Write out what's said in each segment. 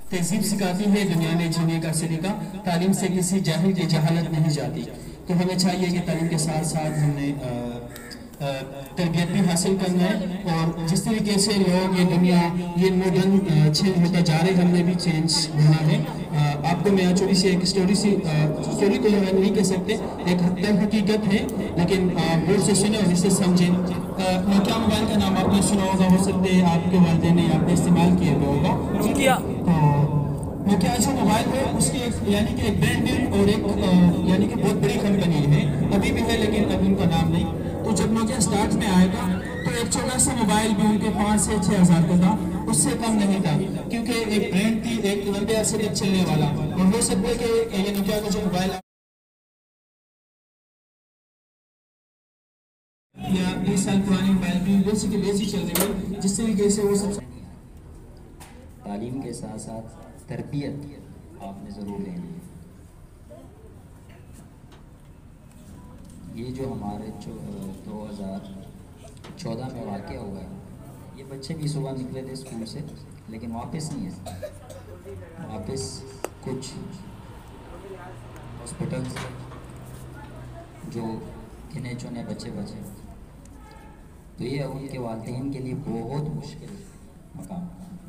तहजीब सिखाती है दुनिया में जीने का सलीका। तालीम से किसी जाहिल की जहालत नहीं जाती। तो हमें चाहिए कि तालीम के साथ साथ हमने तरबियत भी हासिल करना है। और जिस तरीके से लोग ये दुनिया ये मॉडर्न चेंज होता जा रहे, हमने भी चेंज होना है। आपको मैं छोटी सी एक स्टोरी तो नहीं कह सकते, एक हद हकीकत है, लेकिन गौर से सुने और इसे समझें। नोकिया मोबाइल का नाम आपने सुना होगा, हो सकते हैं आपके वालिदैन ने आपने इस्तेमाल किया हुआ होगा नोकिया। तो नोकिया जो मोबाइल है उसकी यानी कि एक ब्रांड नेम और एक यानी कि बहुत बड़ी कंपनी है, अभी भी है लेकिन अभी उनका नाम नहीं। तो जब नोकिया स्टार्ट में आएगा तो एक छोटा सा मोबाइल भी उनके 5 से 6 हज़ार का था, उससे कम नहीं था, क्योंकि एक ब्रांड थी, एक लंबे अरसे तक चलने वाला। और हो सकता है कि ये नोकिया का जो मोबाइल या 20 साल पुरानी मोबाइल भी वैसी की वैसी चल रही है, जिस तरीके से वो सब। तालीम के साथ साथ तरबियत आपने ज़रूर लेनी है। ये जो हमारे 2014 में वाक़या हुआ है, ये बच्चे भी सुबह निकले थे स्कूल से, लेकिन वापस नहीं है। वापस कुछ हॉस्पिटल जो गिने चुने बच्चे बचे, तो ये उनके वालिदैन के लिए बहुत मुश्किल मकाम।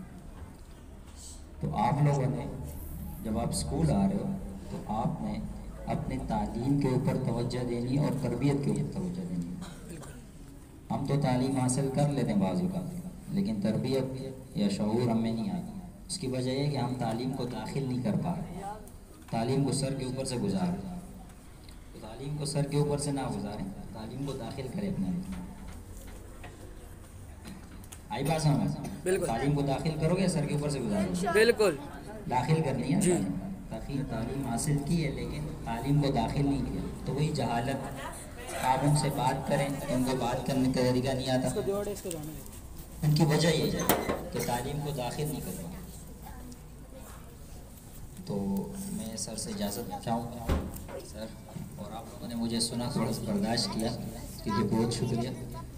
तो आप लोगों ने जब आप स्कूल आ रहे हो तो आपने अपने तालीम के ऊपर तवज्जो देनी और तरबियत के ऊपर तवज्जो देनी। हम तो तालीम हासिल कर लेते हैं बाजू का, लेकिन तरबियत या शऊर हमें नहीं आता। उसकी वजह यह है कि हम तालीम को दाखिल नहीं कर पा रहे, तालीम को सर के ऊपर से गुजार रहे। तो तालीम को सर के ऊपर से ना गुजारें, तालीम को दाखिल करें अपने अंदर। आई बात समझ? बिल्कुल। तालीम को दाखिल करोगे सर के ऊपर से गुजारोगे? बिल्कुल। दाखिल करनी है जी। तालीम हासिल की है लेकिन तालीम को दाखिल नहीं किया, तो वही जहालत। आप उनसे बात करें, उनको बात करने का तरीका नहीं आता। उनकी वजह ये है कि तालीम को दाखिल नहीं कर पाए। तो मैं सर से इजाज़त चाहूँगा सर, और आप लोगों ने मुझे सुना, थोड़ा सा बर्दाश्त किया, इसके लिए बहुत शुक्रिया।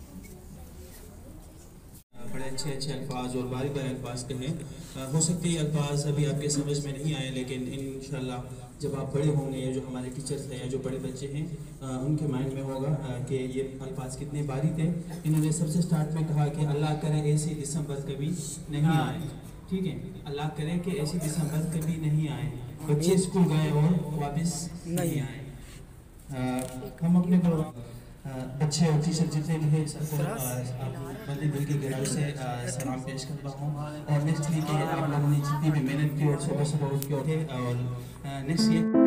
बड़े अच्छे अच्छे अल्फाज और बारी बारी अल्फाज कहें। हो सकते हैं अल्फाज अभी आपके समझ में नहीं आए, लेकिन इंशाल्लाह जब आप बड़े होंगे, या जो हमारे टीचर्स हैं या जो बड़े बच्चे हैं, उनके माइंड में होगा कि ये अल्फाज कितने बारी थे। इन्होंने सबसे स्टार्ट में कहा कि अल्लाह करे ऐसी दिसंबर कभी नहीं आए। ठीक है, अल्लाह करे कि ऐसी दिसंबर कभी नहीं आए। बच्चे स्कूल गए और वापस नहीं आए। हम अपने को बच्चे और टीचर जितने भी हैं सबको दिल की गहराई से सलाम पेश करता हूँ। और नेक्स्ट ये कि आप लोगों ने जितनी भी मेहनत की और सुबह सुबह उठ के उठे, और नेक्स्ट ये